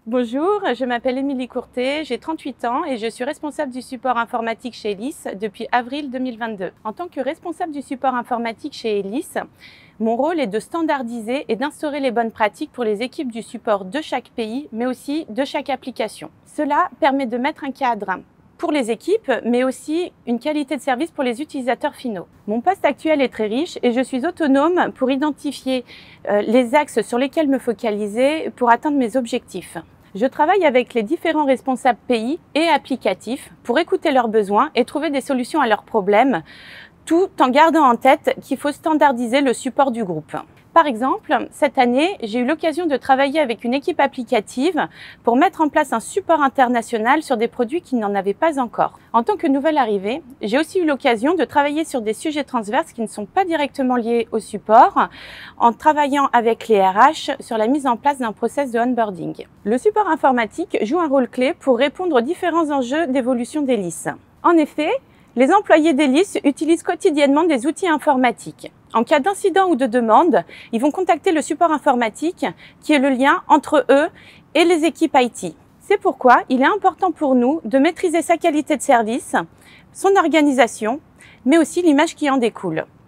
Bonjour, je m'appelle Émilie Courtet, j'ai 38 ans et je suis responsable du support informatique chez Elis depuis avril 2022. En tant que responsable du support informatique chez Elis, mon rôle est de standardiser et d'instaurer les bonnes pratiques pour les équipes du support de chaque pays, mais aussi de chaque application. Cela permet de mettre un cadre pour les équipes, mais aussi une qualité de service pour les utilisateurs finaux. Mon poste actuel est très riche et je suis autonome pour identifier les axes sur lesquels me focaliser pour atteindre mes objectifs. Je travaille avec les différents responsables pays et applicatifs pour écouter leurs besoins et trouver des solutions à leurs problèmes, tout en gardant en tête qu'il faut standardiser le support du groupe. Par exemple, cette année, j'ai eu l'occasion de travailler avec une équipe applicative pour mettre en place un support international sur des produits qui n'en avaient pas encore. En tant que nouvelle arrivée, j'ai aussi eu l'occasion de travailler sur des sujets transverses qui ne sont pas directement liés au support, en travaillant avec les RH sur la mise en place d'un process de onboarding. Le support informatique joue un rôle clé pour répondre aux différents enjeux d'évolution d'Elis. En effet, les employés d'Elis utilisent quotidiennement des outils informatiques. En cas d'incident ou de demande, ils vont contacter le support informatique qui est le lien entre eux et les équipes IT. C'est pourquoi il est important pour nous de maîtriser sa qualité de service, son organisation, mais aussi l'image qui en découle.